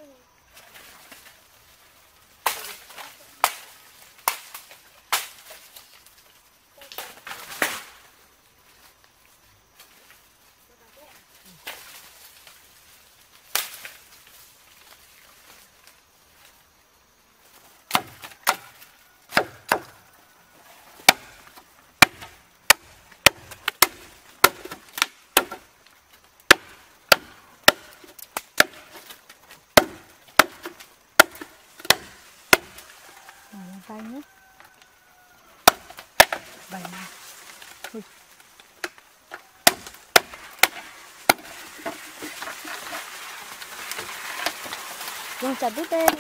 tay nhé. Bảy này. Ui. Dùng chặt đứt đây.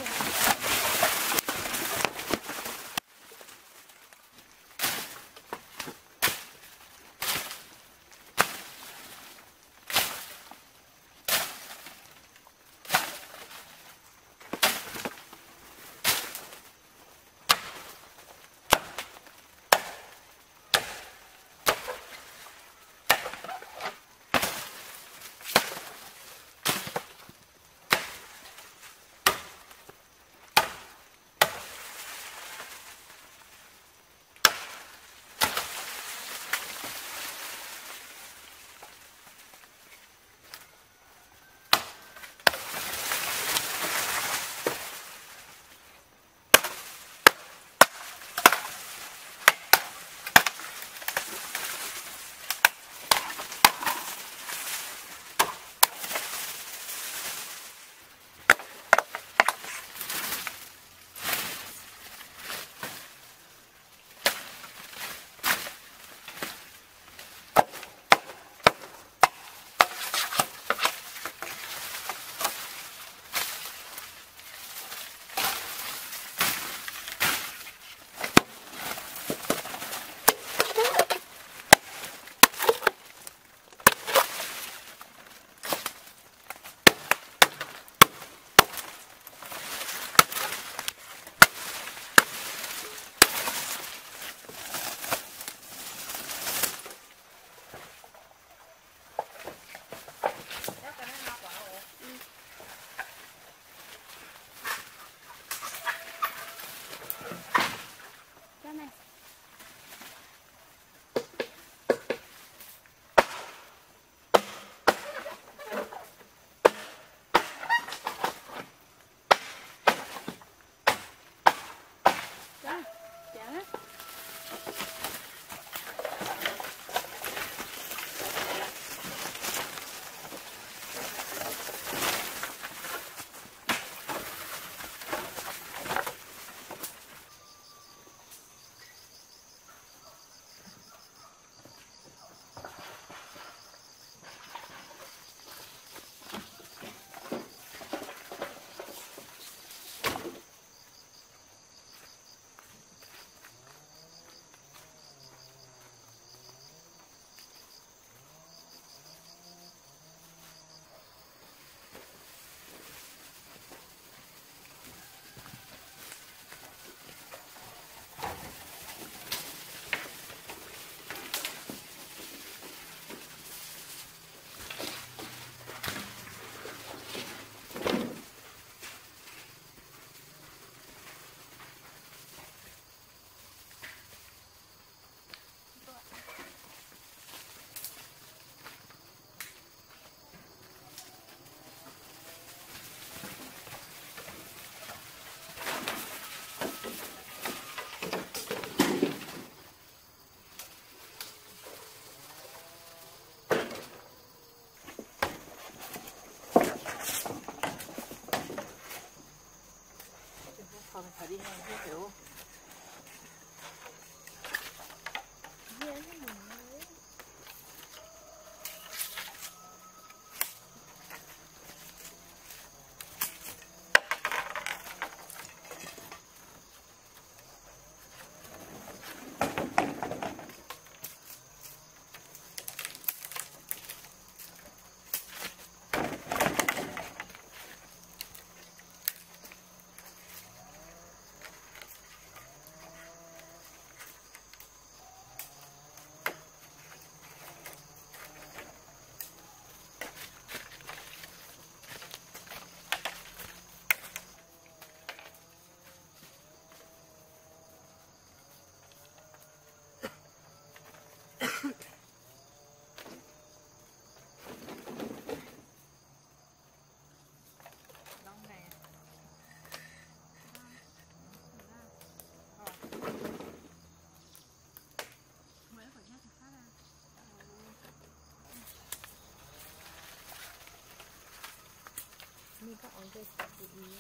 Kita order seperti ini.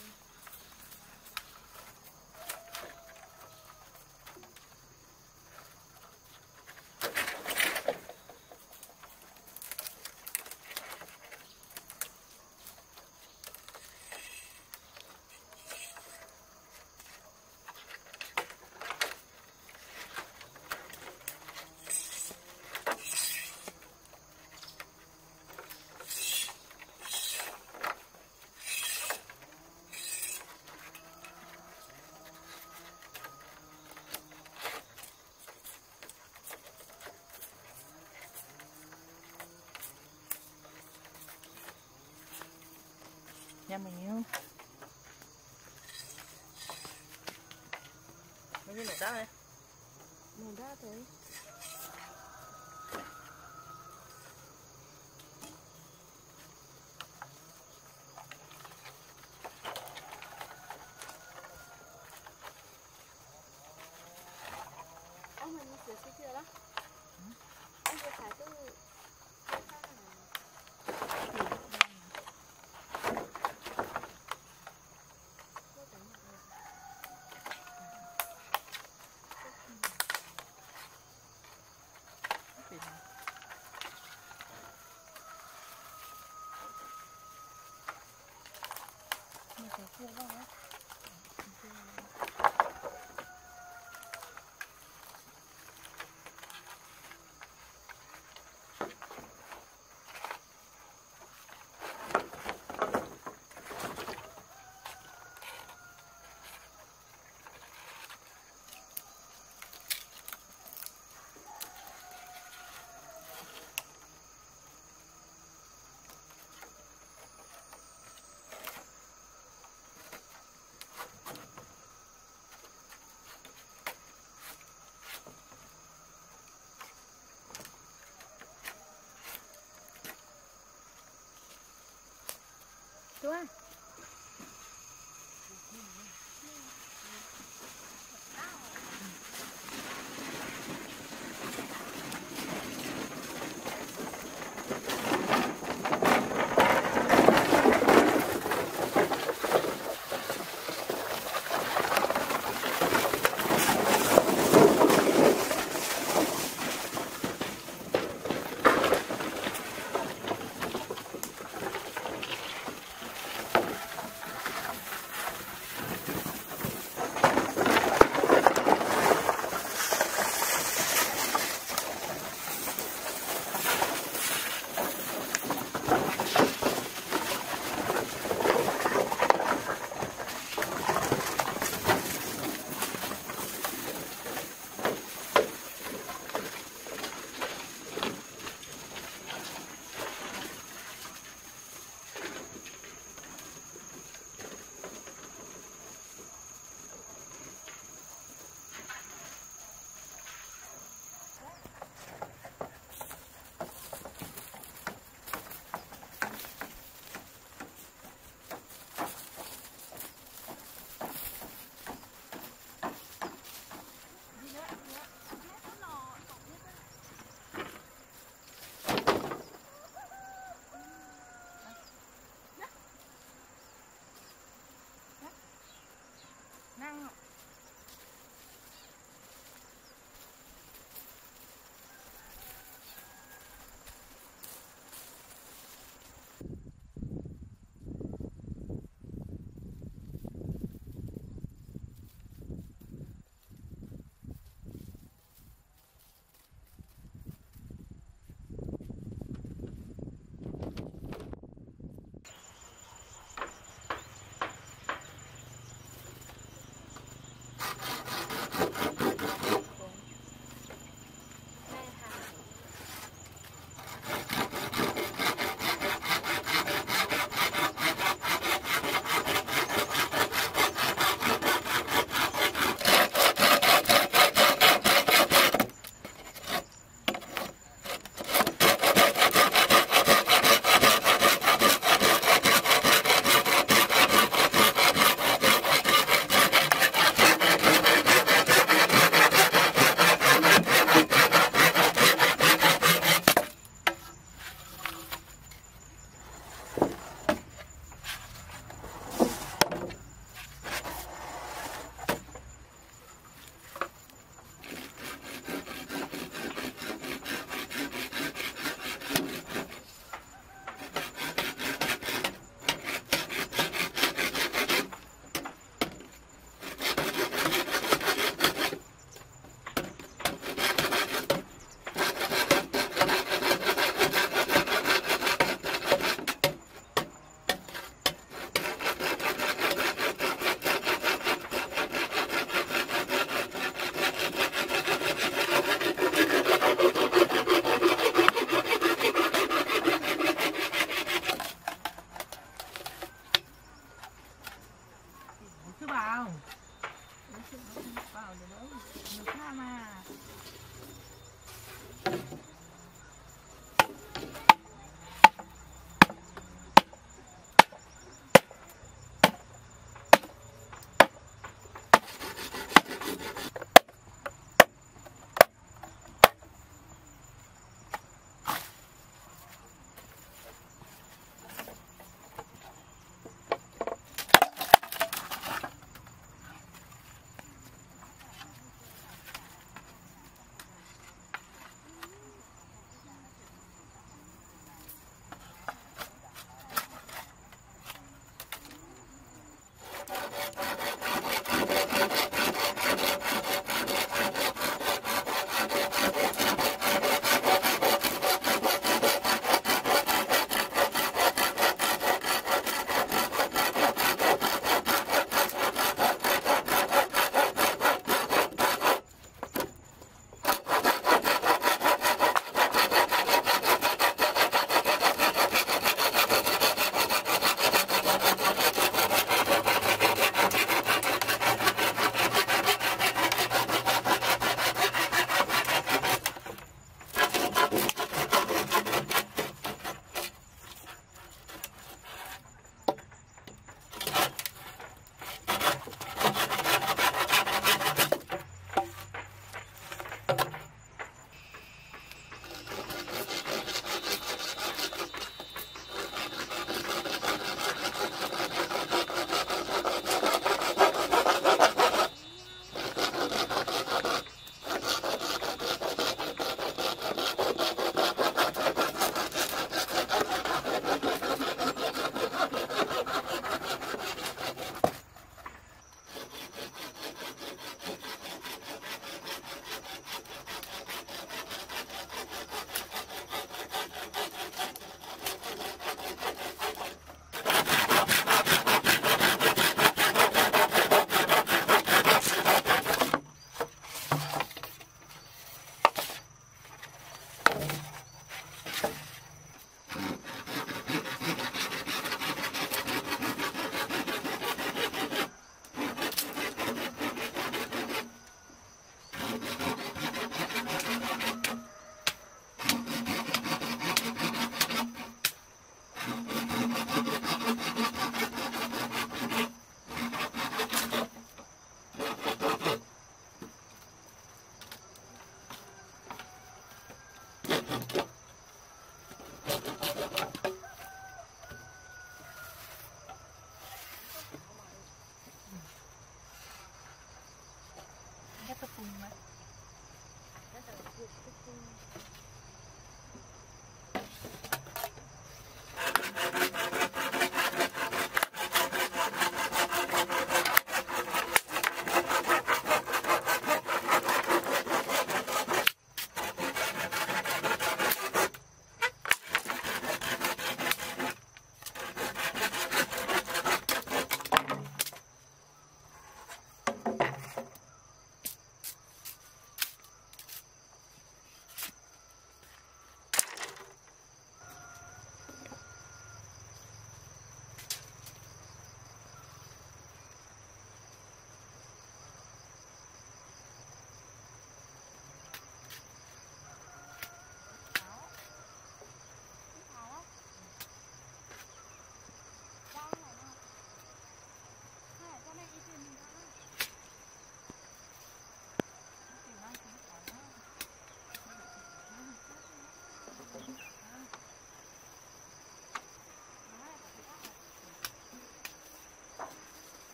Nhà mình không? Mấy cái nổ đá này. Nổ đá thôi. Ông mình sửa chưa đó? Anh vừa xài từ Tuan. vào. Vào được đâu. Nước ha mà.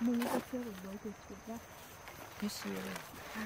Mua cà phê được đôi thì đó. Cái xìa đây.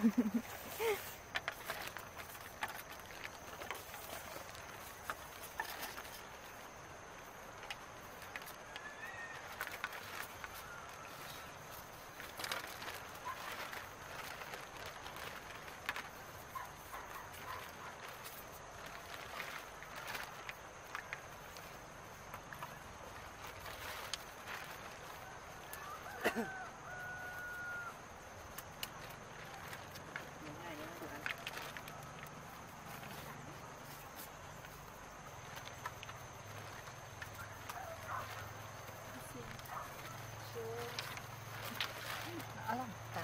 Alam, tak.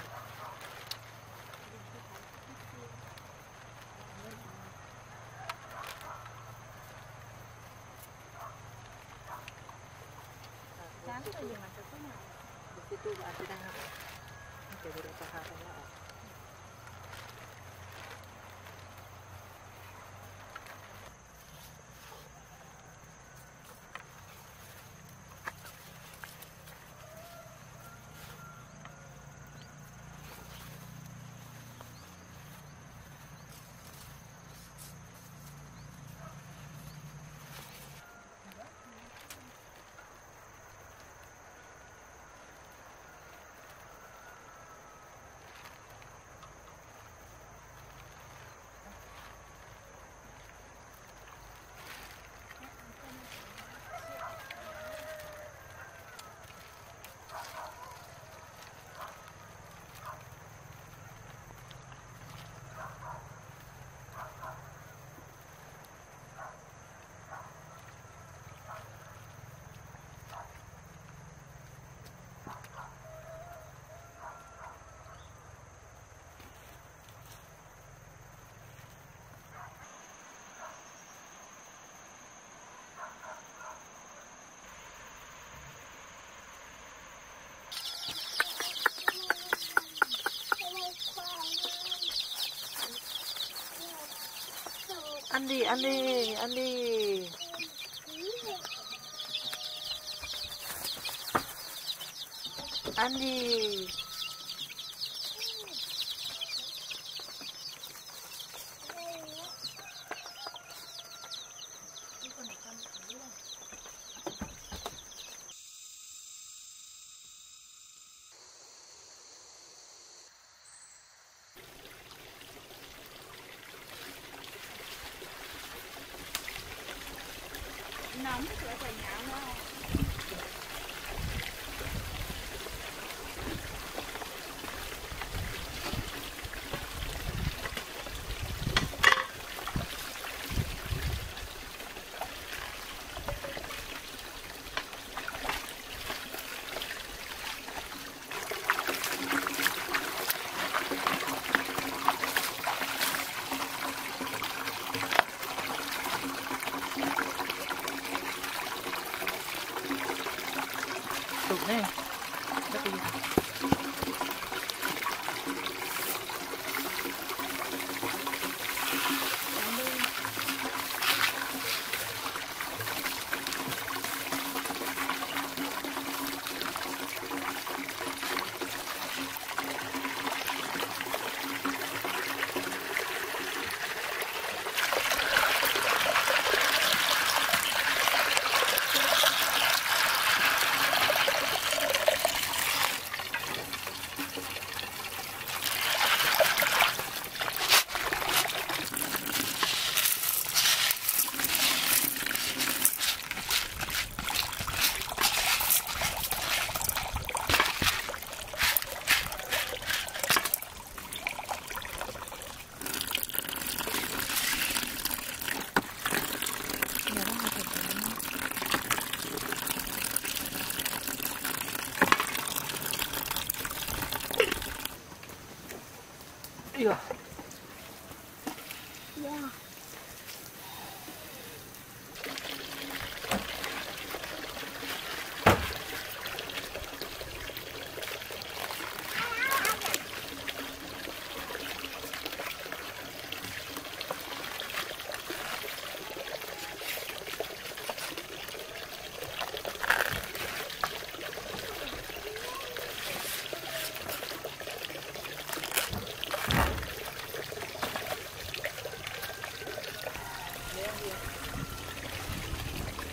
Sáng rồi nhưng mà sẽ có nào. Di situ ada dah. Kita boleh pakai lah. Ăn đi, ăn đi, ăn đi. Ăn đi. Nóng sữa phải nháo nó. Tục này. Rất đi.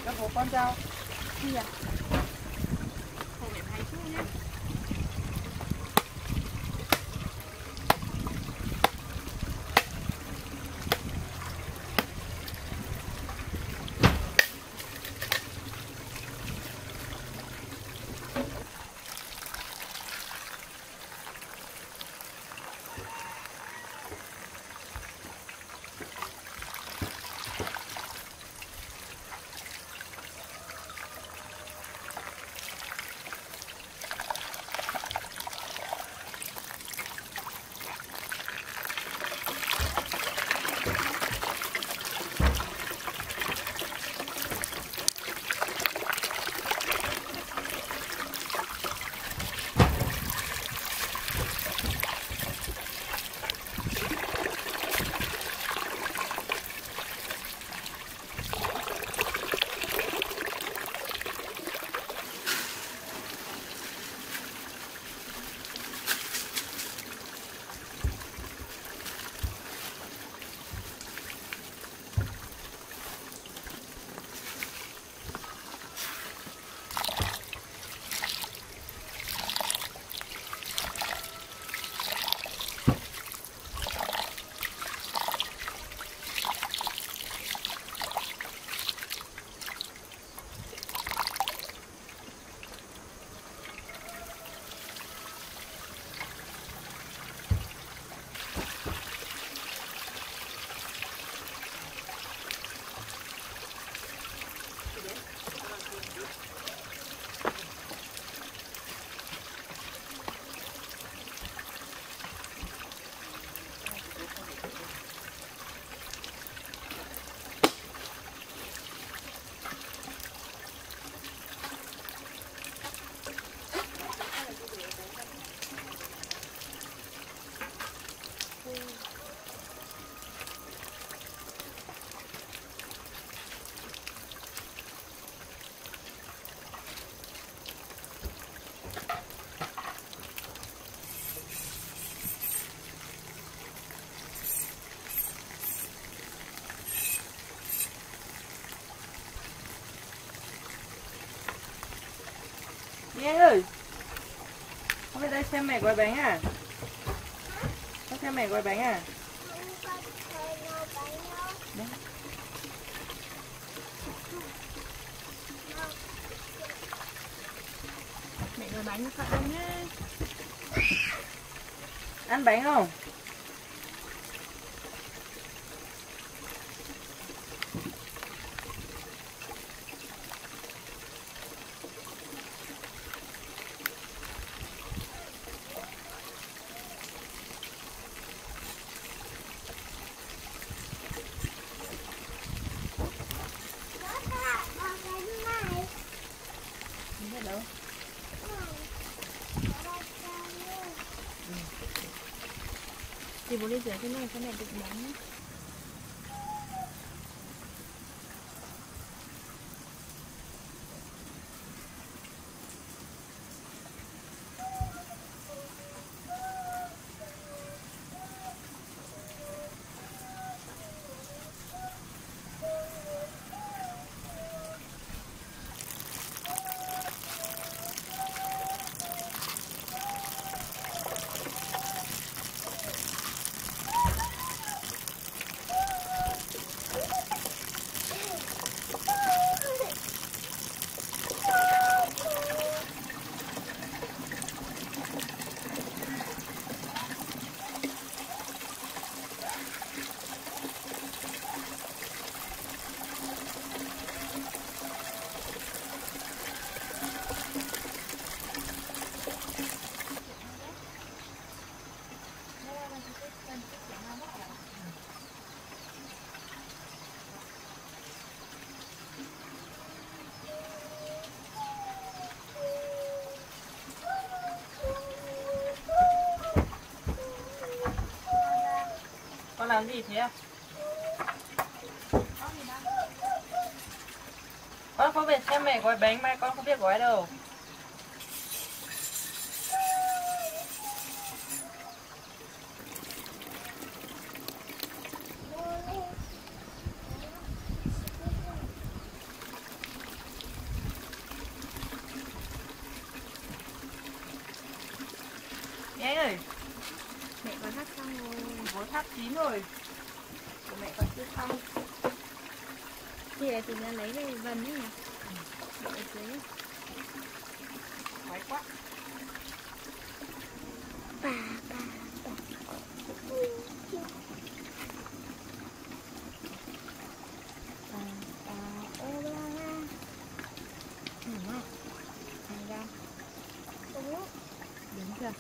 Các bố con rau. Gì à? Không phải hay chút nhé. Nghe ơi, hôm nay đây xem mẹ gói bánh à? Con xem mẹ gói bánh à? Đấy. Mẹ gói bánh cho cậu nhé. Ăn bánh không? Đâu? Thì bố đi rửa cho mẹ đựng bánh nhé. Con làm gì thế? Con không biết xem mẹ gói bánh mà con không biết gói đâu. còn chứ không. Chị là chị đã lấy cái vần ấy nhỉ? Để ở dưới. Mỏi quá. Đúng chưa?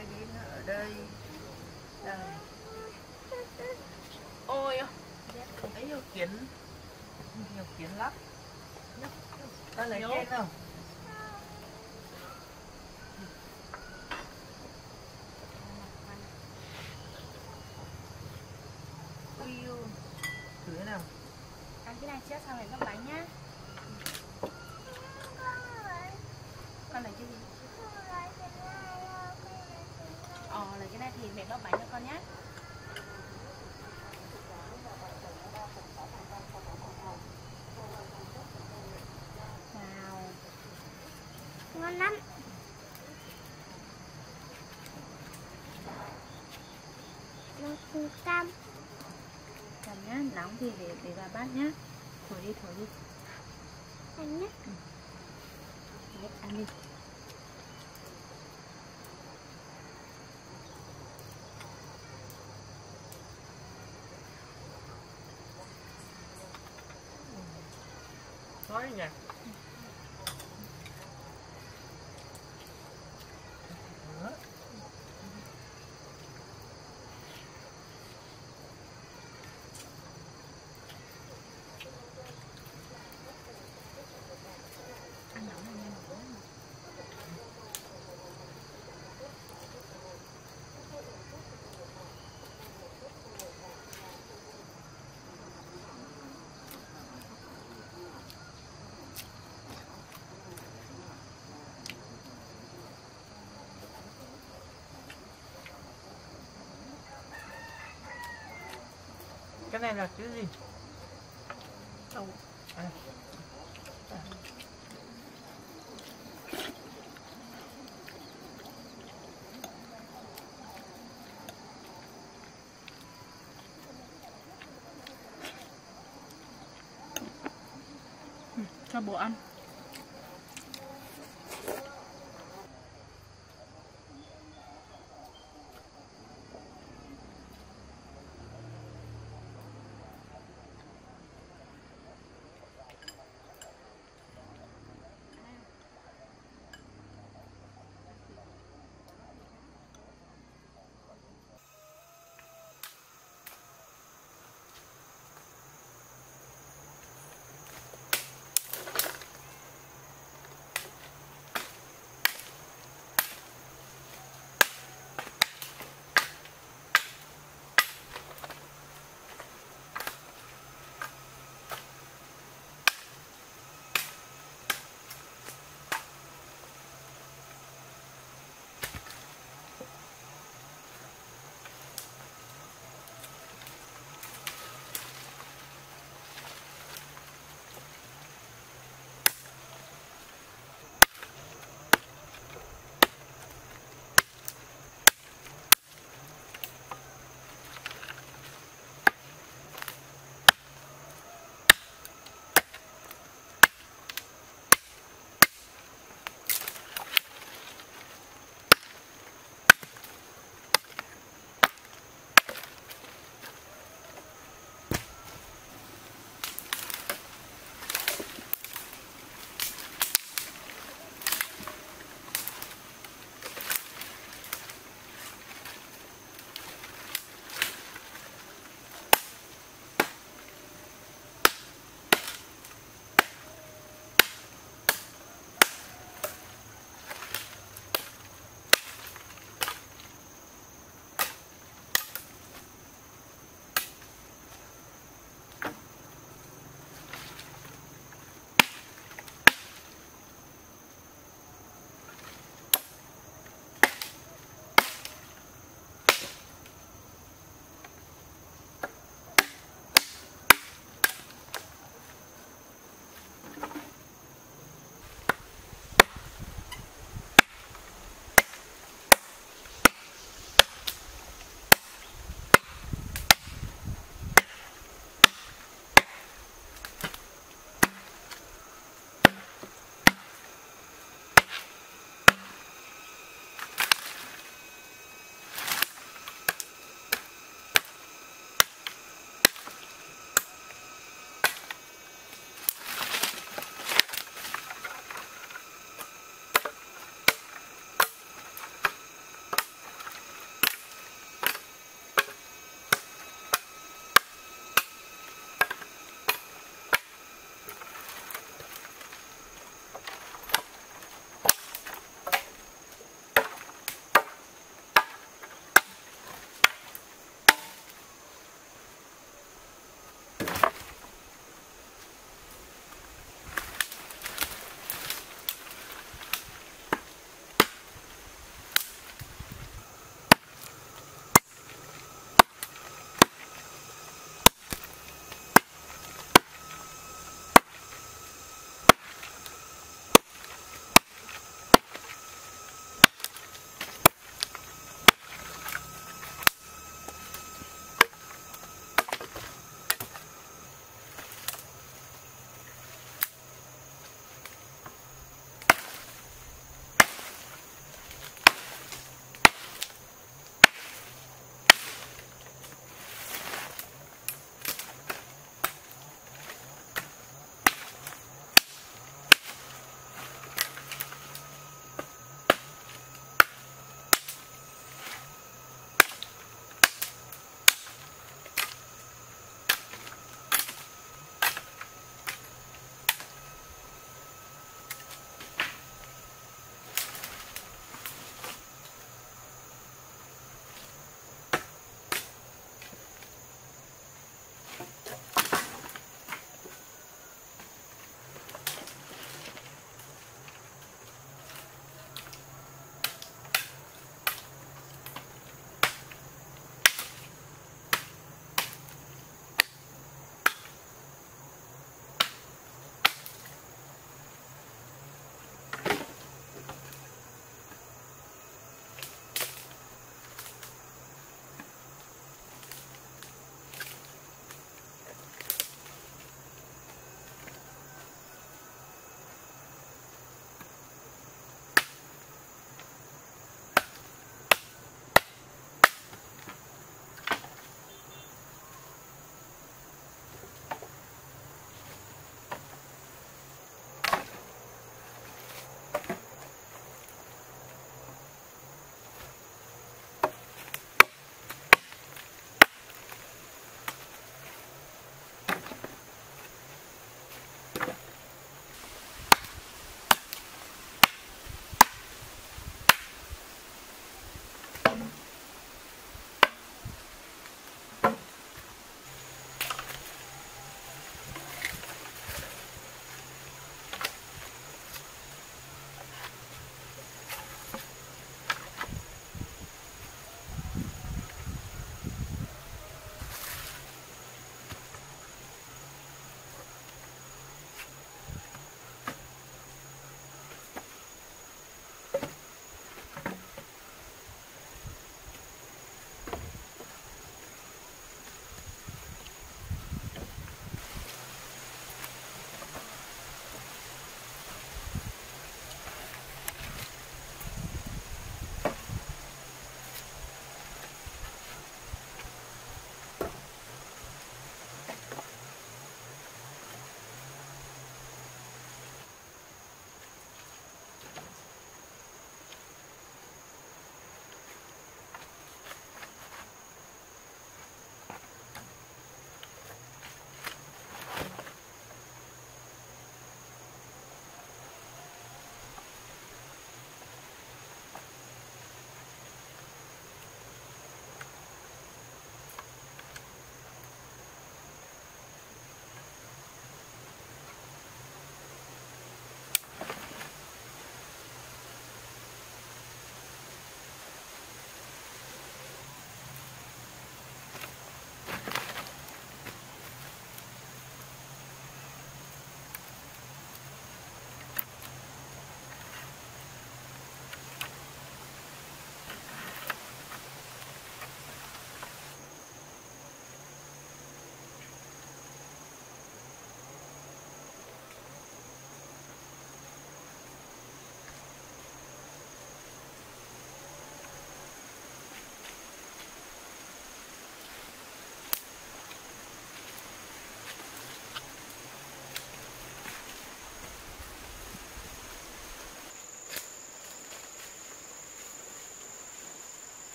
cái gì nữa ở đây. Đây. Ôi Ấy nhiều kiến lắm. Ta lấy trên không? Ui ui. Thử thế nào? Ăn cái này trước xong rồi gấp bánh nhá. Con lấy cái gì? Lấy cái này thì mẹ gấp bánh cho con nhé. Wow, ngon lắm. Nó cam. Cầm nhá, nóng thì để vào bát nhá. Thổi đi. Ăn nhé. Đấy, ăn đi. Nói nhỉ? Cái này là cái gì? Không. À. Cho bố ăn.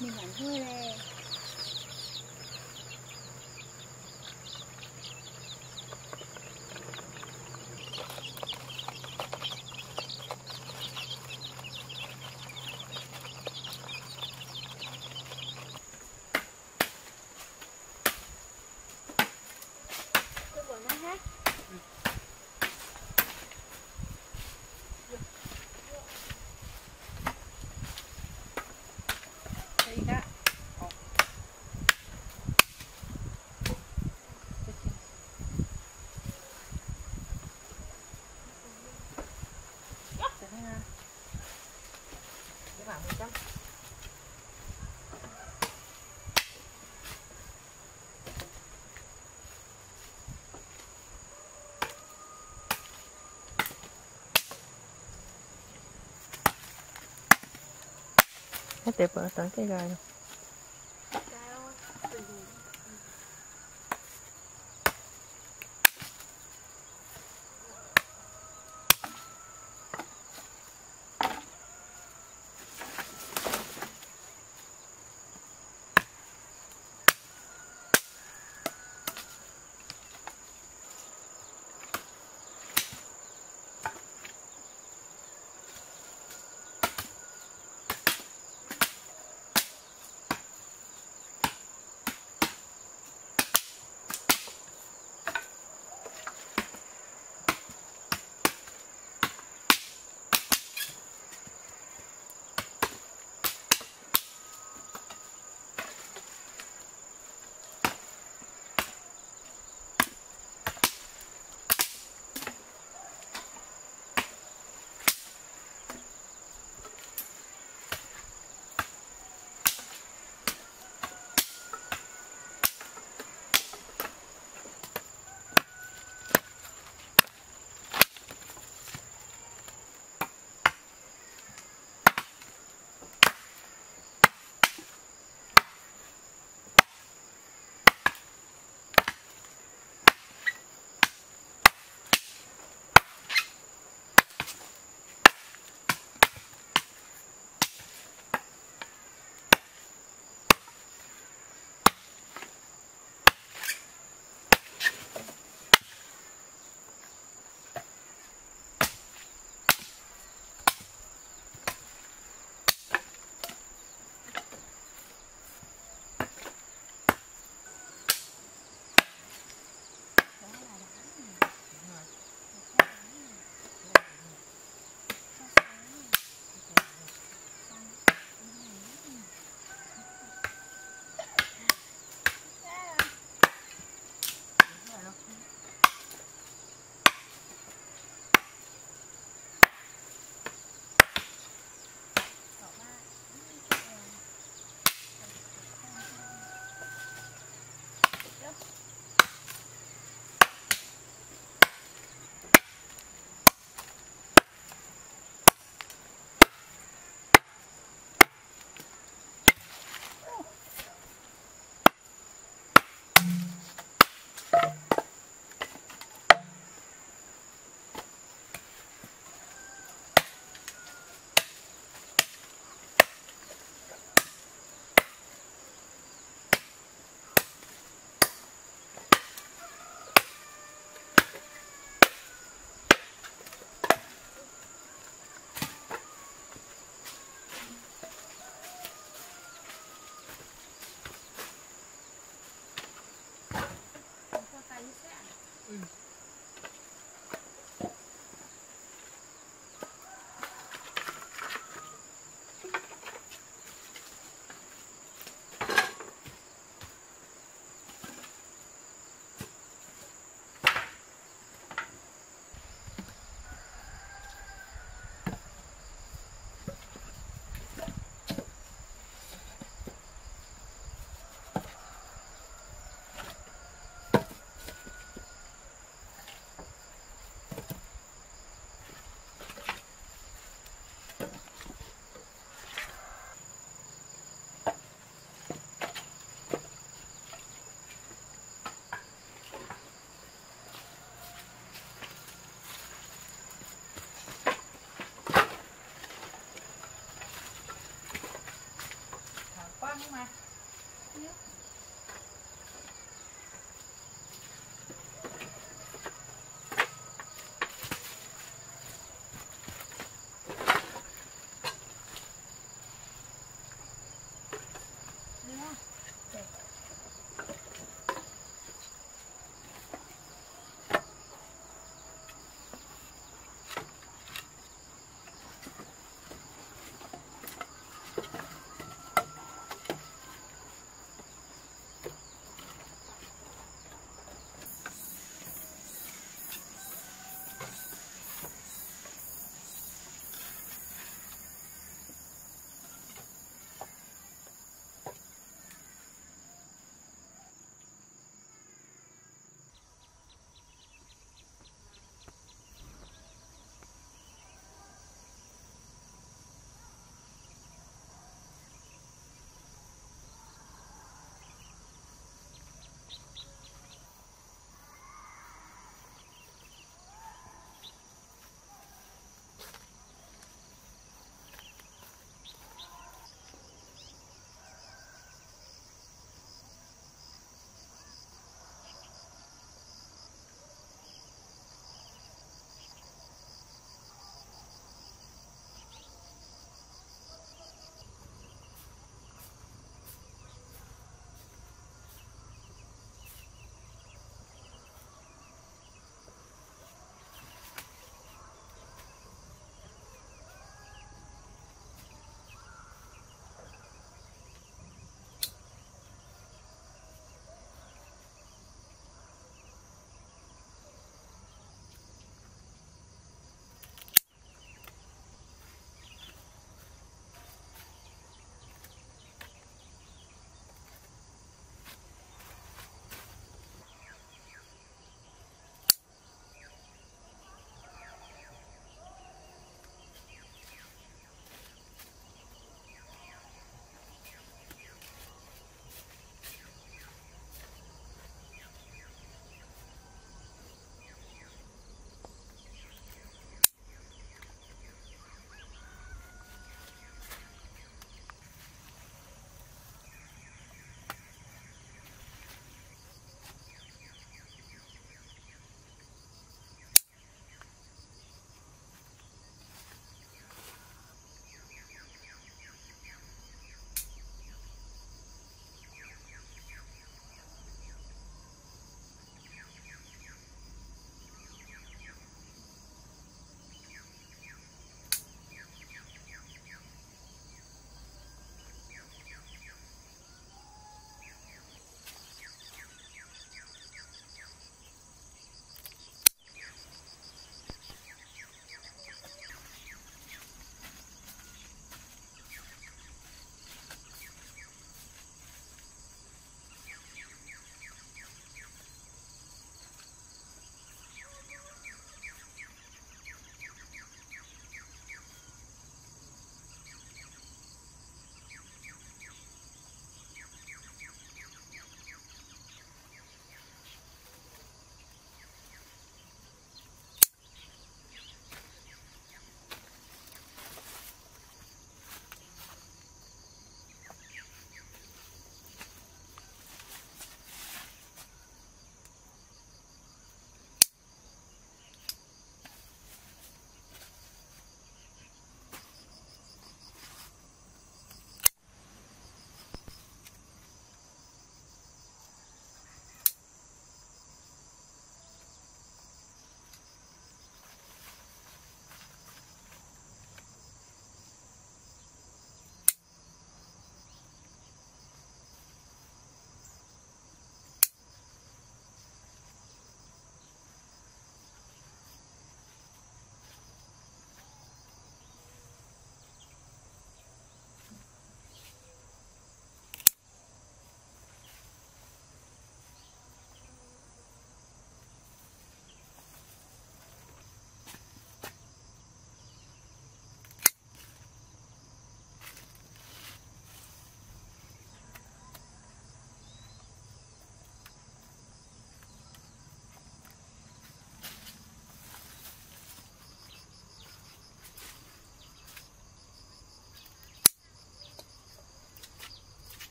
Mình làm thôi nè. Tôi bỏ nó hết. Đây cả. Cái bảng 100. Hết đẹp rồi, tận cái gai.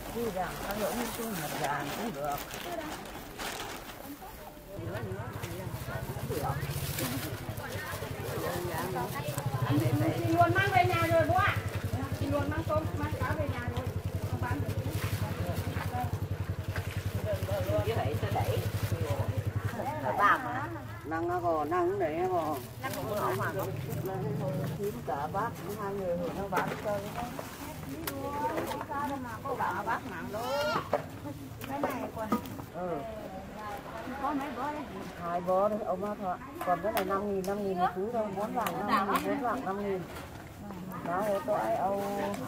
Đi rằng có lỗi như chung một dạng cũng được. Chị luôn mang về nhà rồi bố ạ. Chị luôn mang tôm, mang cá về nhà rồi. Không bán được. Như vậy tôi đẩy. Là bạc mà. Năng nó còn, năng đấy nó còn. Năng cũng không mà. Kiếm cả bác, hai người rồi nó bán chơi. Có bà bác nặng đó. Cái này còn. Có mấy bó đấy. 2 bó đấy, ông bác thôi. Còn cái này 5.000 một túi thôi, 4 vàng 5.000, 4 vàng 5.000. Đó, tôi ông.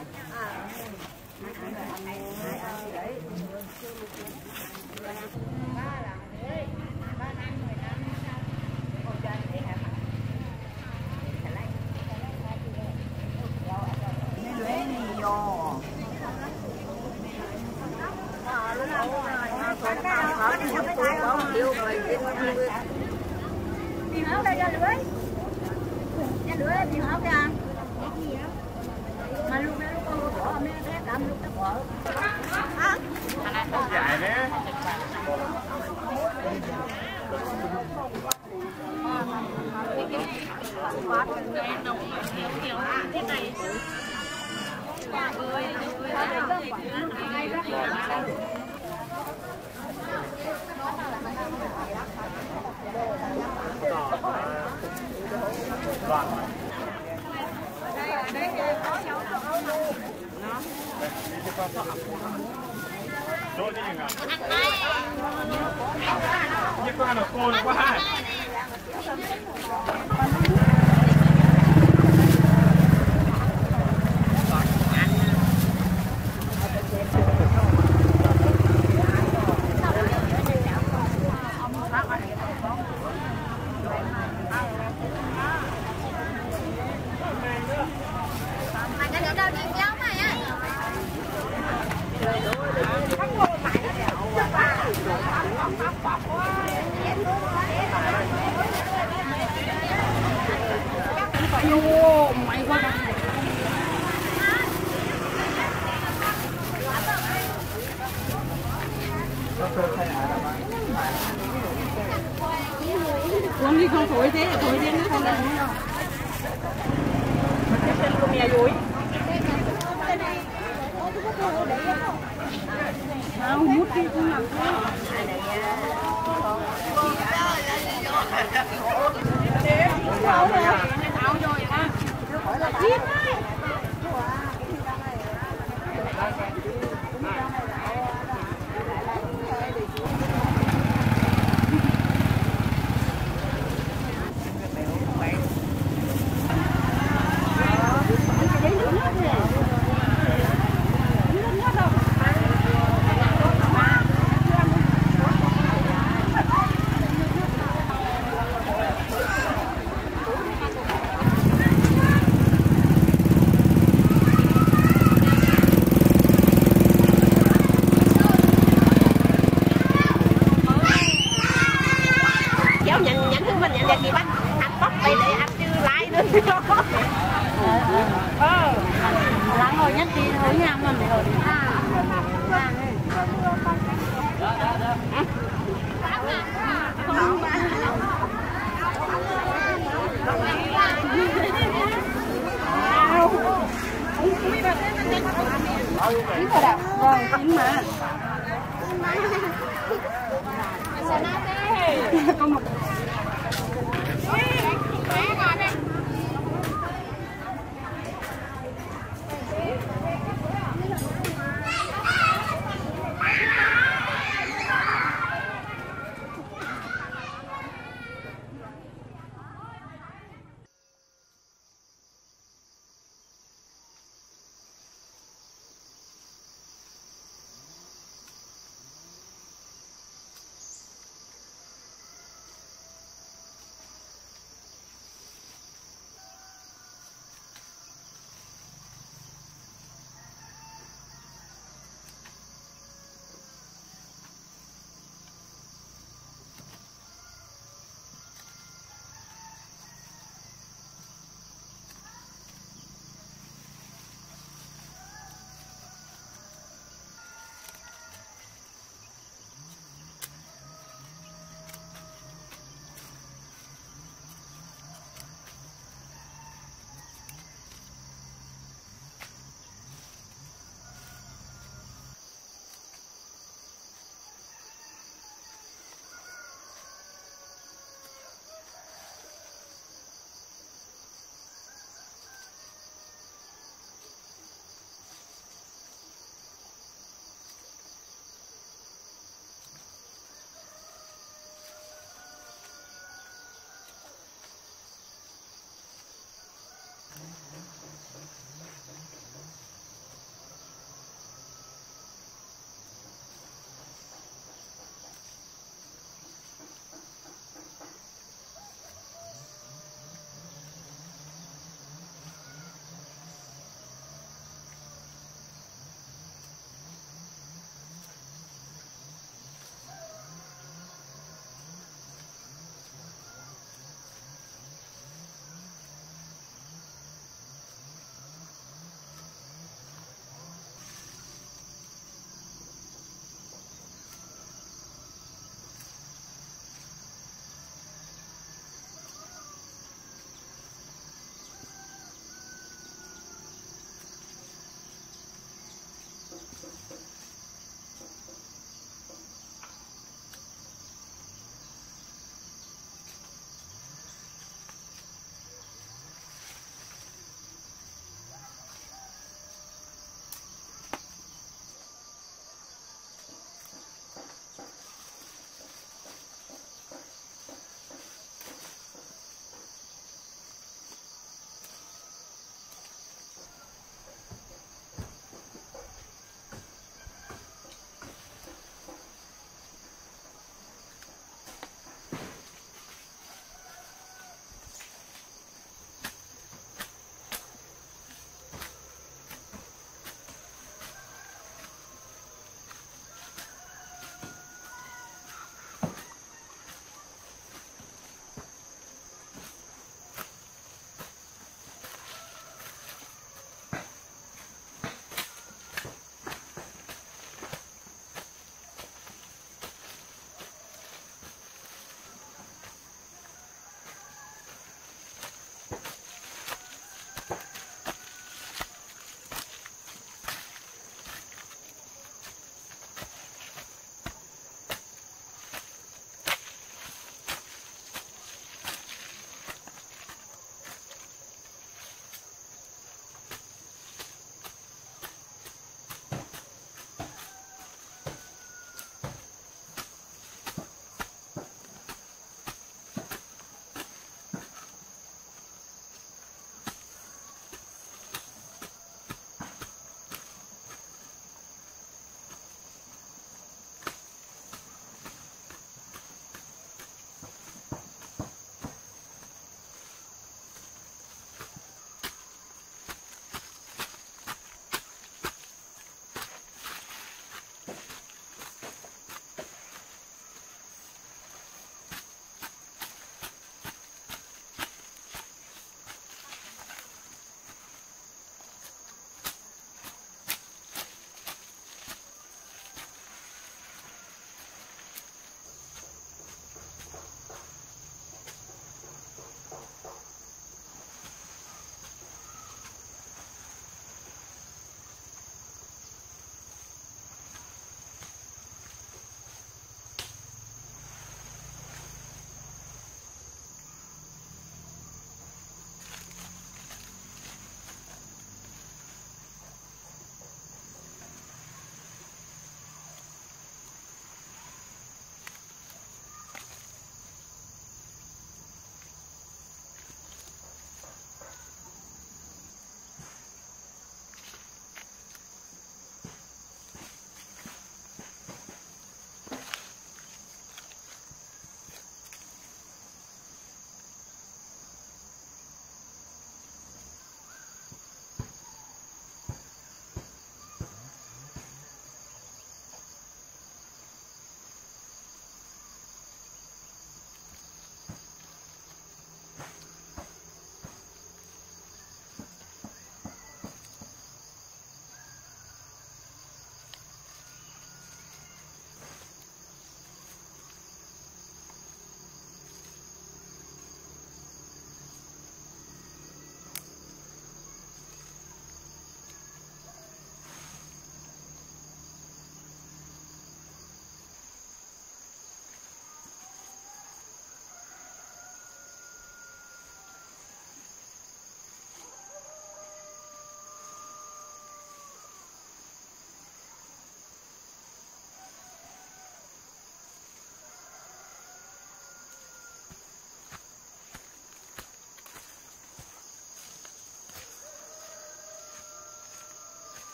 Đi háo đây ra lưới. Ra lưới đi háo kìa. Mà lúc đó con bỏ mẹ thế làm lúc đó bỏ. Dài đấy. Thế này. Ơi, Rồi đi nhỉ? Như con là cô là quá. mày quá. Uống đi không thổi thế nó không làm nữa đâu. Cái chân của mẹ rồi. Không mút đi cũng làm thế. Tháo rồi. Tháo rồi ha. Là chip đấy. Lắng rồi nhất tí thôi nha mà mày rồi. Chín rồi đâu? Rồi, chín mà. Con một.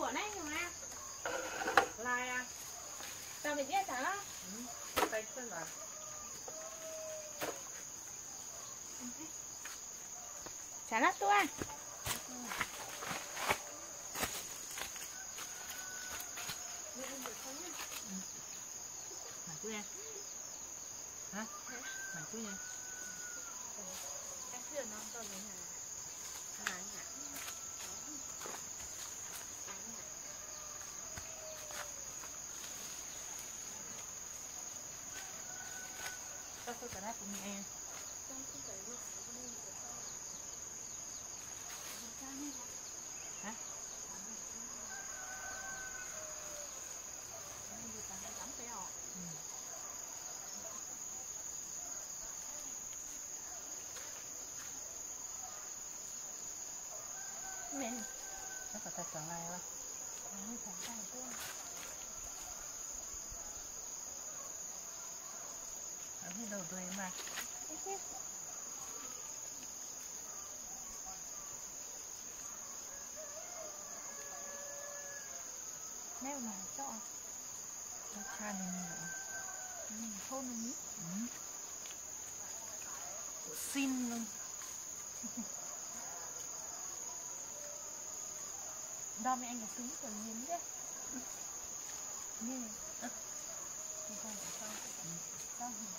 bọn ấy nhưng mà Lai à? tao bị biết chả đó. Tay chân à? Chả lát tôi. Mày cứ nha. Hả? Mày cứ nha. Cái sườn nó to như này. Hả? Tao sẽ cả đá của mẹ. Hả? Mình Chắc là ta chọn lại quá. chẳng phải tôi. Ở cái đầu đuôi mà. Nếu mà cho Nó cha nên nữa. thôn này Xin luôn. đo mẹ anh là súng của miếng đấy. Như thì con phải sao? Sao hả?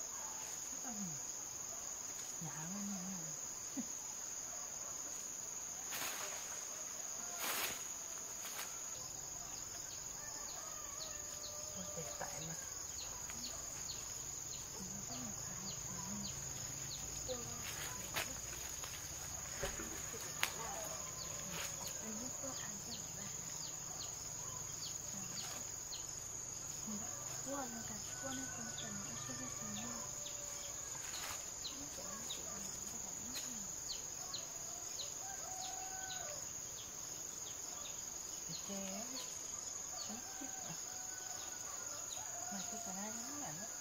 Dạ không nha. Ôi đẹp tại mà. Chế sống chít à. Mà cái cái này nó là nó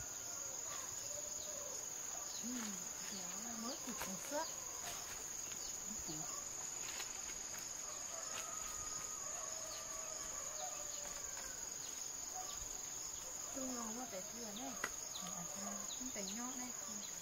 Nó mới thịt còn sữa. Tôi ngon quá phải thừa này. Không phải nhót này.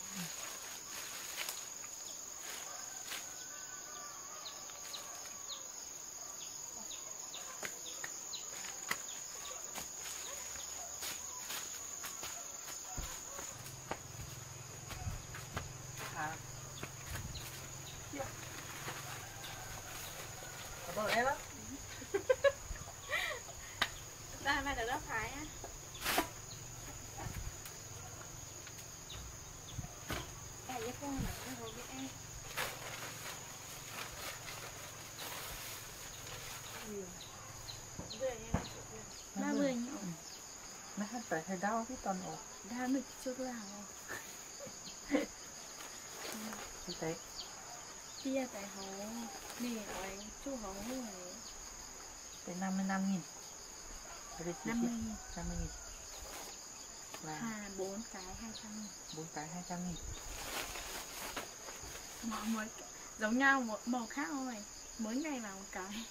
à. Dạ. Cảm ơn em á. Đây mà được đó phải á. Với con này nó rồi với em. Ba mươi nhỉ? Nó hết phải hơi đau cái toàn ổ. Đa mực cho tôi hàng này. Như thế. Tia tại hậu nè rồi chú hậu như này. Tới 55.000. 50.000. 50.000. Là 4 cái 200.000. 4 cái 200.000. Mỗi giống nhau một màu khác thôi. Mỗi ngày là một cái.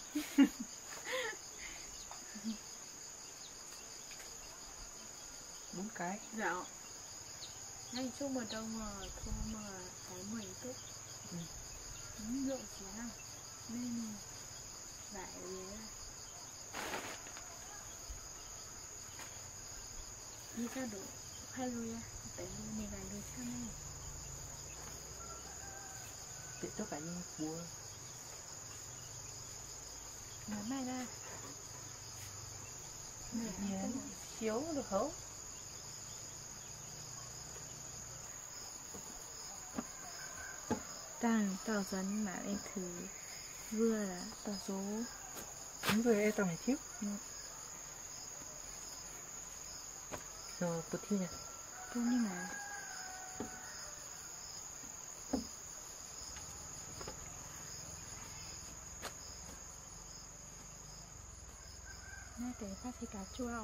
Bốn cái. Dạ. Nói chung mà đâu mà thu mà cái 10 tốt. Lượng chỉ là nên lại về đi ra đủ hay lui à tại lui này là lui sao này Tiết cho cả những búa. nói mai ra Nhến chiếu được không? đang tao dẫn mà em thử vừa là tao số Đúng rồi em tao này chiếu. Rồi bút thi nè. không như mà nãy để phát thì cả chua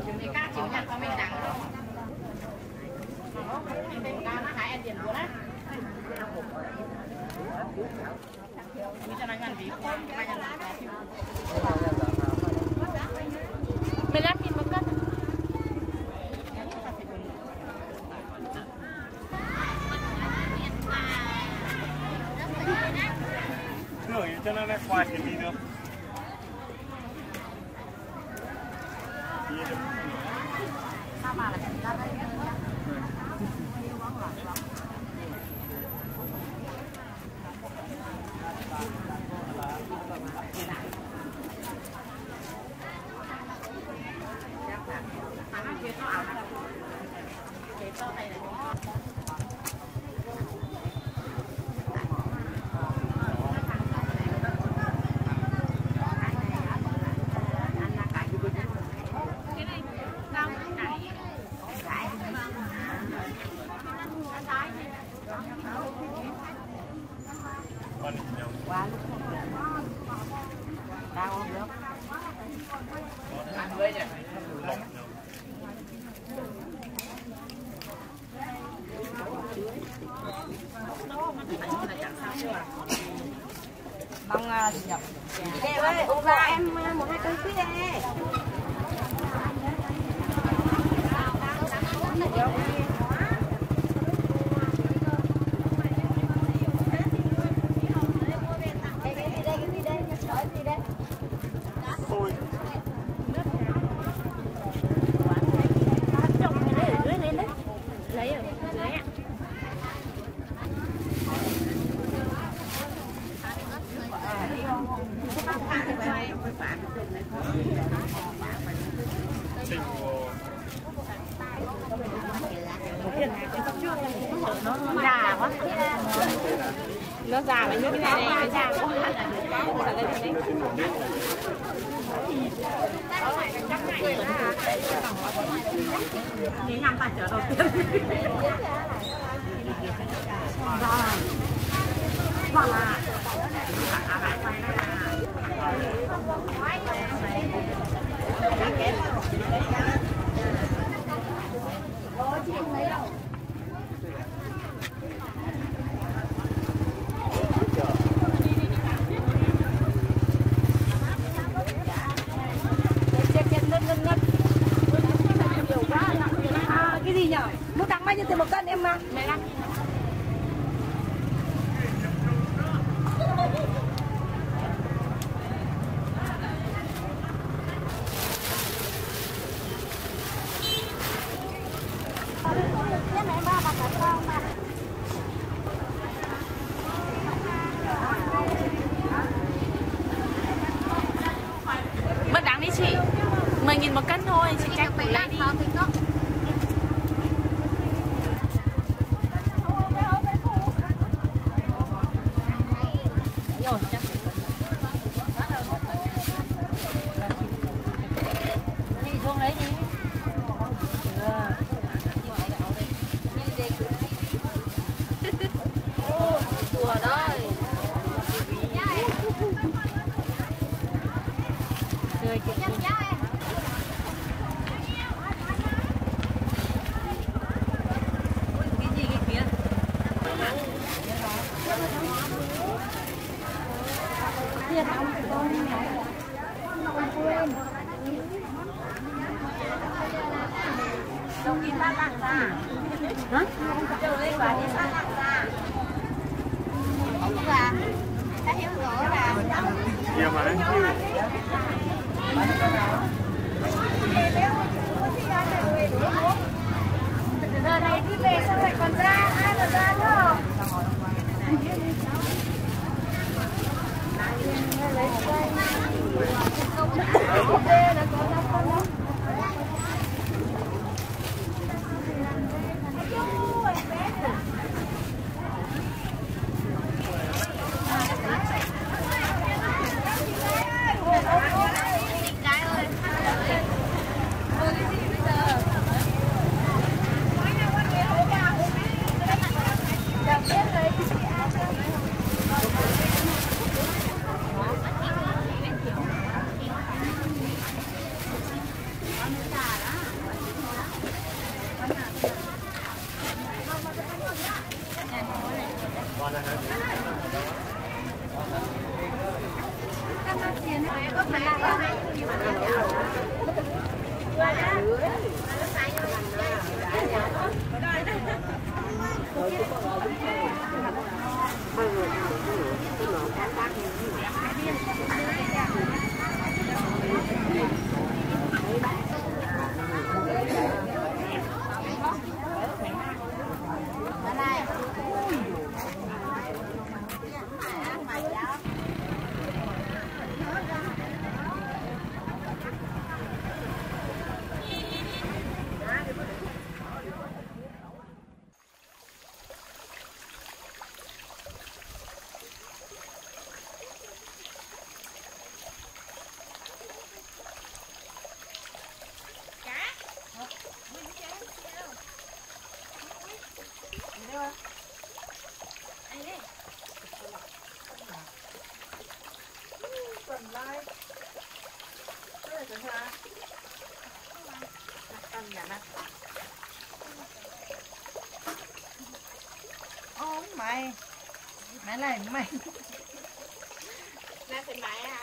Người ca chịu nhận cho mình đắng đâu. Mình ca nó hái ăn tiền của đó. Mình cho nó ngăn tí không, mà nhận là 15.000 một cân. Rồi cho nó qua thì đi được. sao mà lại ra đây. Quá lúc đau không được. Bông gì nhỉ? Chị Đẹp ơi, uống ra em 1-2 cân quýt đây. Nó già quá. Nó già mà như cái này này, nó già quá. Thì nhằm tài trợ đầu tiên. Vâng ạ. Cái gì nhỉ? Mức đắng bao nhiêu tiền 1 cân em ạ? 15. Mất đáng đi chị. 10.000 một cân thôi, chị chắc lấy đi. Đồng in ba lạng ra. Hả? Chờ lên và đi ba lạng ra. Không là ta hiểu rõ là Nhiều mà anh kêu. giờ này đi về sao lại còn ra, ai mà ra nữa? Lấy đây là có 5 con lắm. Mày này mày Là phải mày à.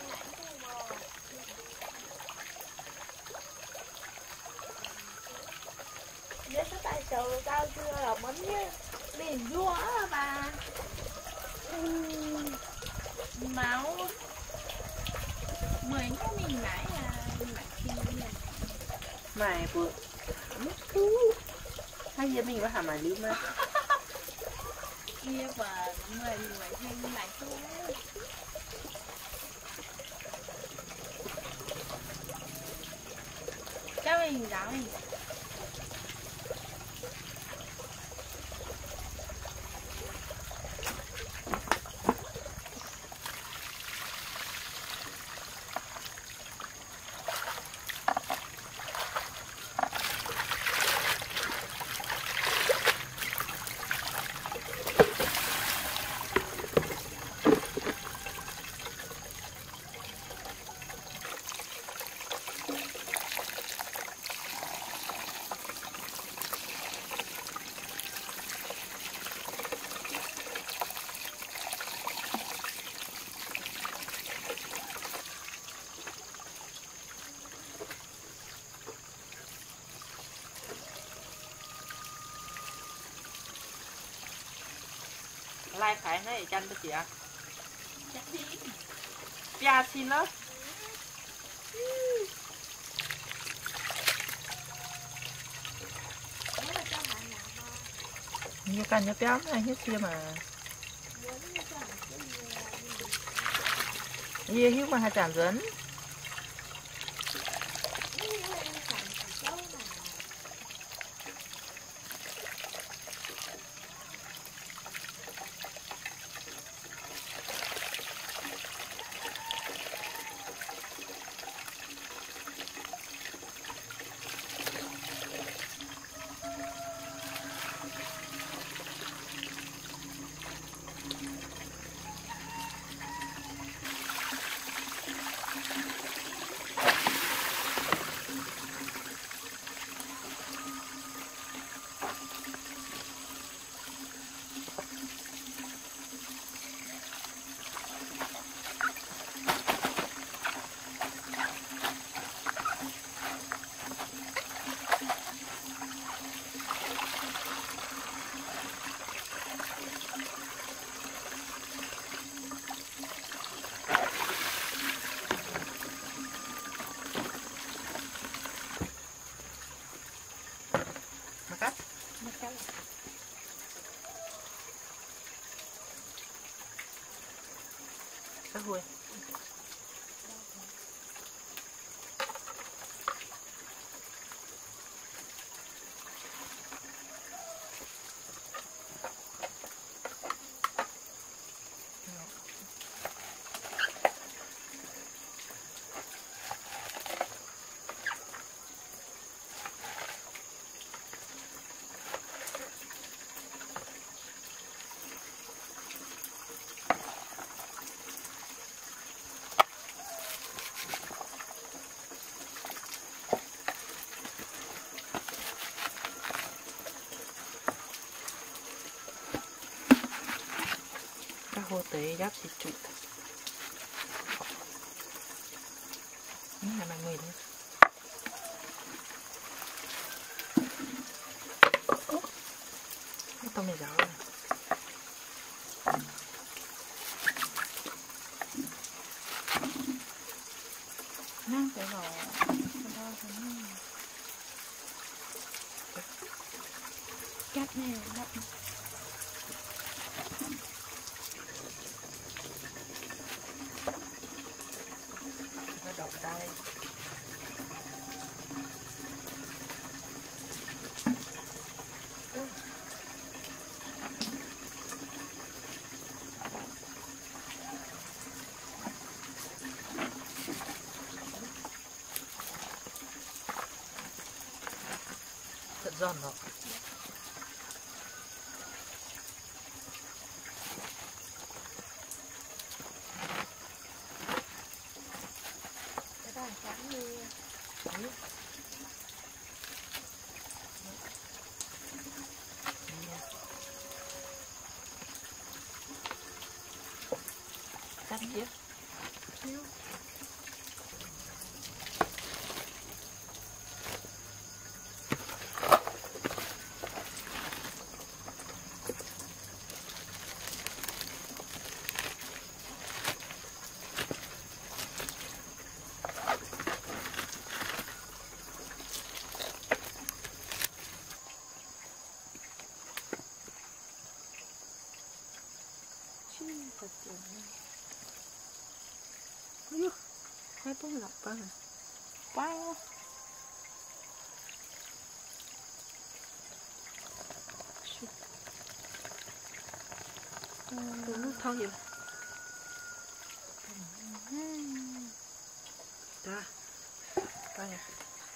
Nếu có tay sầu tao chưa là mấn nhá. Mình vua á bà. Máu mới có mình nãy à. Mày khi mày vừa hay giờ mình có hàm mày đi mà kia và người thêm lại thôi. Cho mình giáo mình. lai khải này chăn cái gì à Chắc đi. bia xin đó nhiều cần nhiều béo này hết kia mà nhiều hiếu mà hai chản dẫn các hồi tế giáp xịt chụt Hai mươi thôi. Cái tôm này giỏi này. Năng phải bỏ cắt này đậm. Nó đậu tay. Thật giòn rồi. Cái bàn trắng như Cắt chứ. thật sự. Ui, hai bông lọc vào rồi. Wow. Đúng lúc thôi vậy. Đó. Coi nè.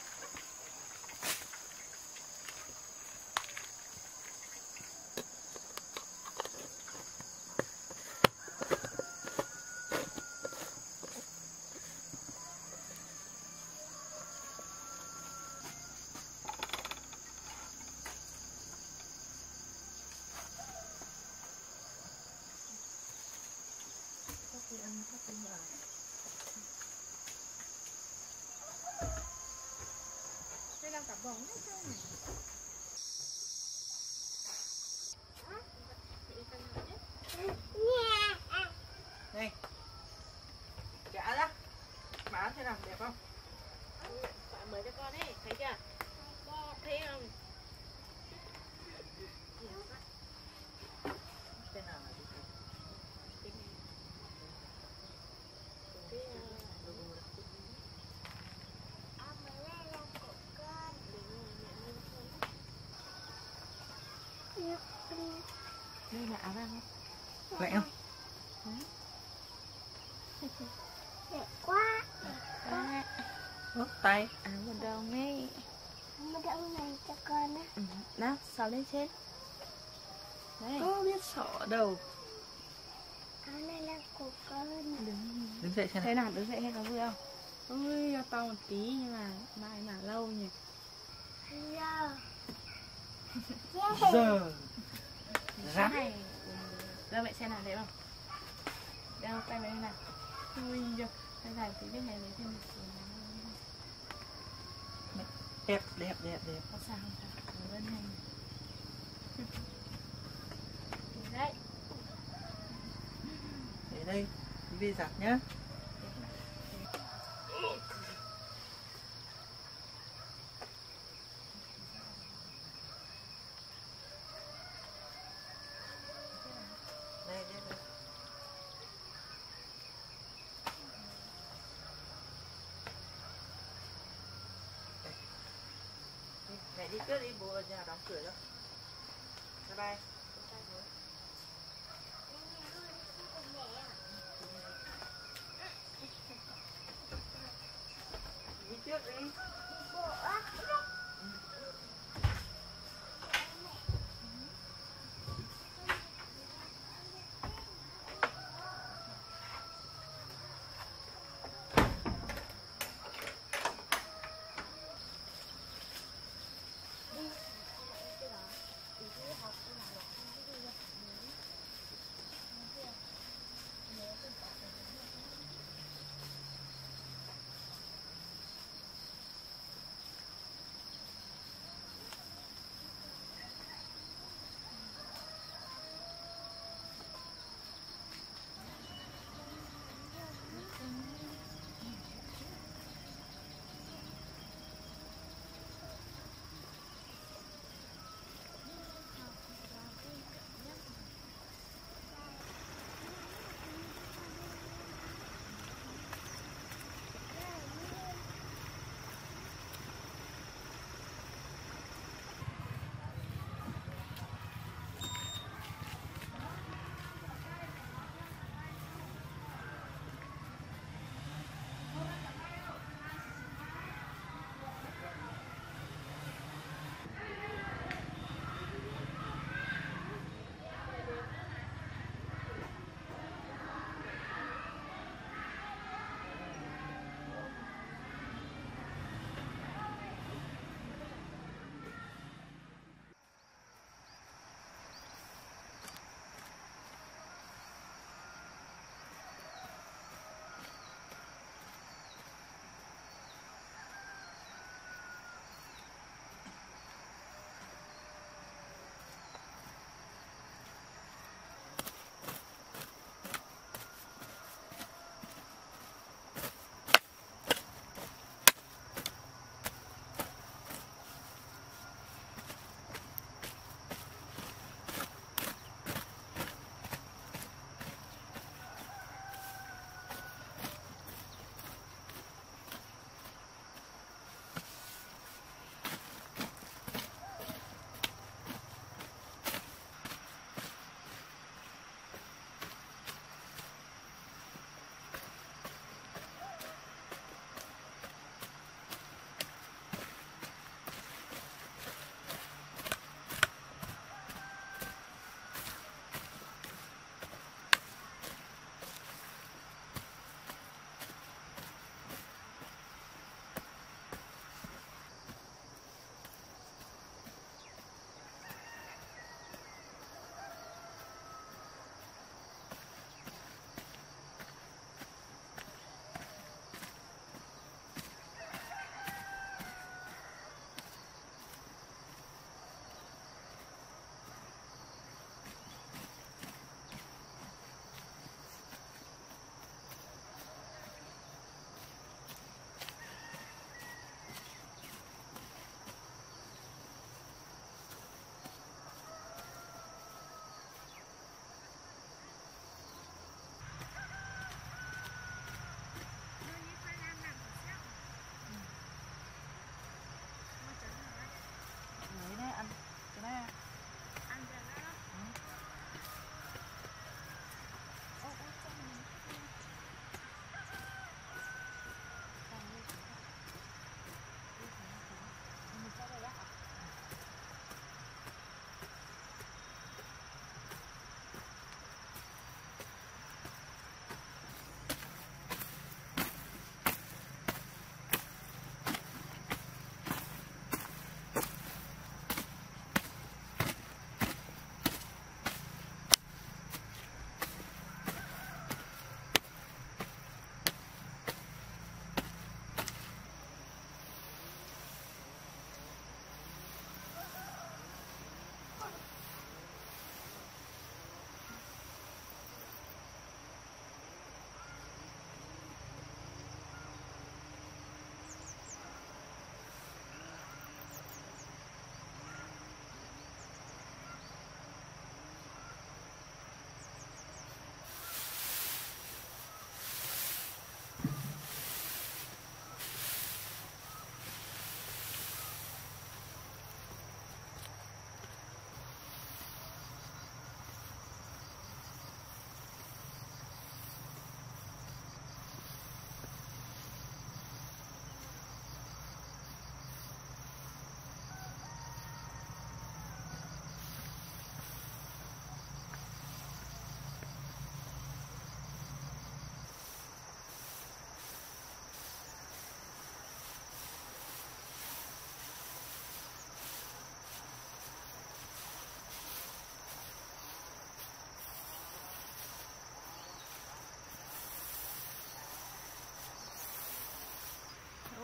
Đây là cả bóng hết trơn này. Này. Trả đó. Má thế nào đẹp không? Bạn mới cho con ấy, thấy chưa? Thấy không? Thế nào là đi? Đây là áo đang không? Lạnh không? Đẹp quá. Hốt tay. Áo một đồng ấy. Một đồng này cho con á. Nào, xào lên trên. Đây. Không biết sợ đâu. Áo này là của con. Đứng dậy xem Thế nào. nào, đứng dậy hay có vui không? Ui, to một tí nhưng mà mai mà lâu nhỉ. Giờ. Giờ. Cái Rắn. này ra vậy xem nào đẹp không? Đeo tay vào đây nào. Ui giời, tay dài tí bên này lấy thêm một số Đẹp, đẹp, đẹp, đẹp. có sao không sao? Ở bên này. Đấy. Để đây. Đi về giặt nhá. Đây, đây, đây. Mẹ đi trước đi, bố ở nhà đóng cửa đó. Bye bye. Đi trước đi.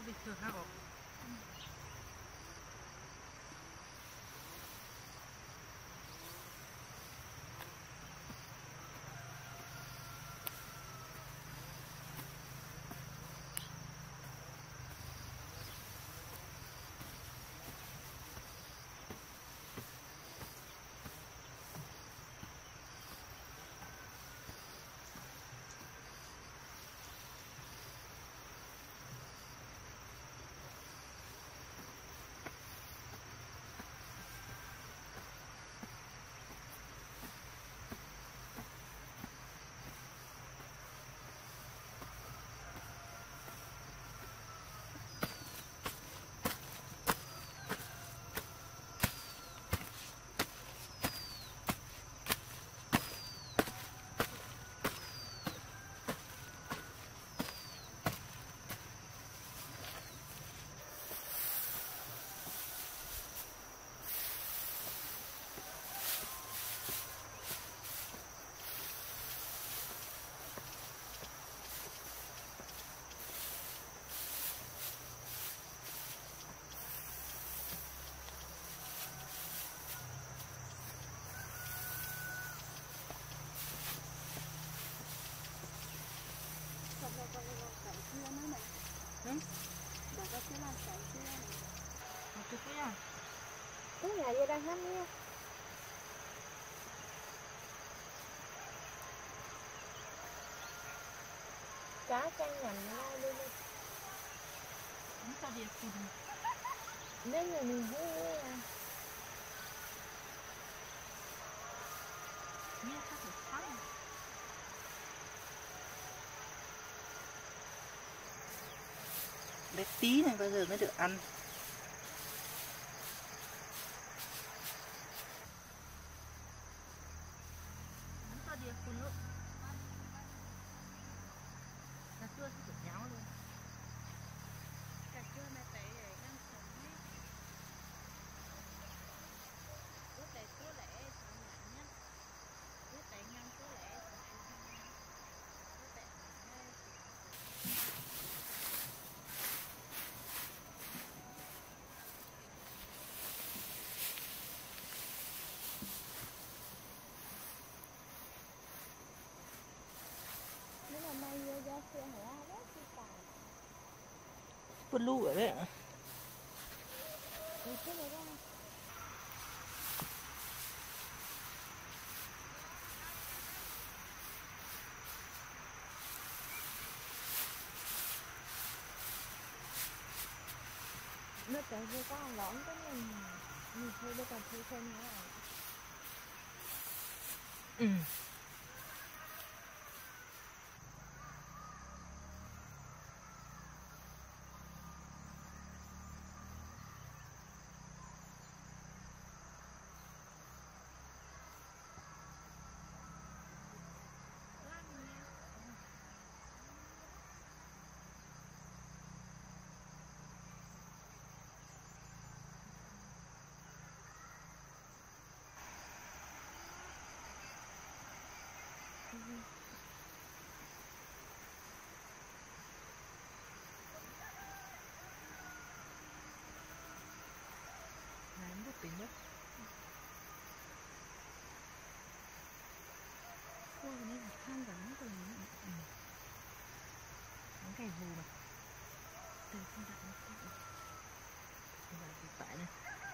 bị thừa hao. Cái nhà gì đang ngắm nha. Cá canh nhằn ngay lên đây. Chúng ta đi cùng. Nên là mình vui nha. Nghe khác phải thắng. Bé tí này bao giờ mới được ăn. Chúng ta đi cùng lúc. Cà chua thì được nháo luôn. Cà chua này tại đang sống ấy. Út tại số lẻ sống lạnh nhá. Út tại ngăn số lẻ sống lạnh. Út tại nếu mà may vô ra xe hả đó thì tài. Vứt lụ ở đấy ạ. Ừ, cái này đó. Nó chạy vô có ăn lõn cái này. Mình thôi bây giờ thuê thêm nữa rồi. Ừ. Ném một tí nhất. Ôi, cái này là than rắn rồi nhá. Món cày vù mà. Từ không đặt nó không được. Bây giờ thì phải này.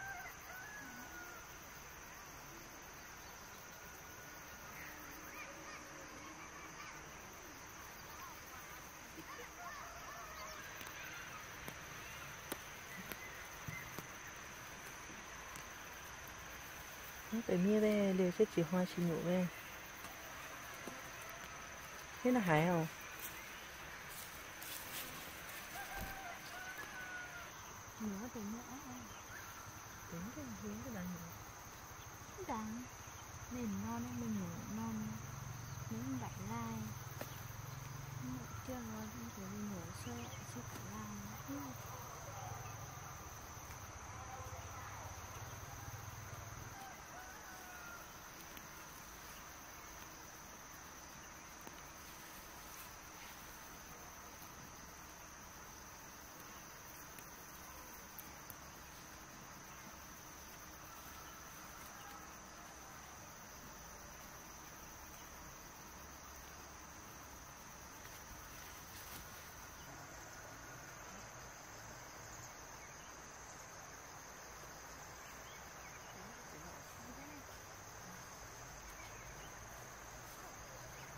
Phải mía đây đều sẽ chỉ hoa chỉ nhụ đây. Thế là hái không? Nữa từ nữa. Tính cái hướng cái là nhụ. Đắng. Nền non ấy, mình nhổ non. Những đại lai. Nhưng mà chưa nói thì mình nhổ sơ cả lai.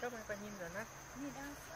cho mình phải nhìn rồi nè. Nhìn đang sợ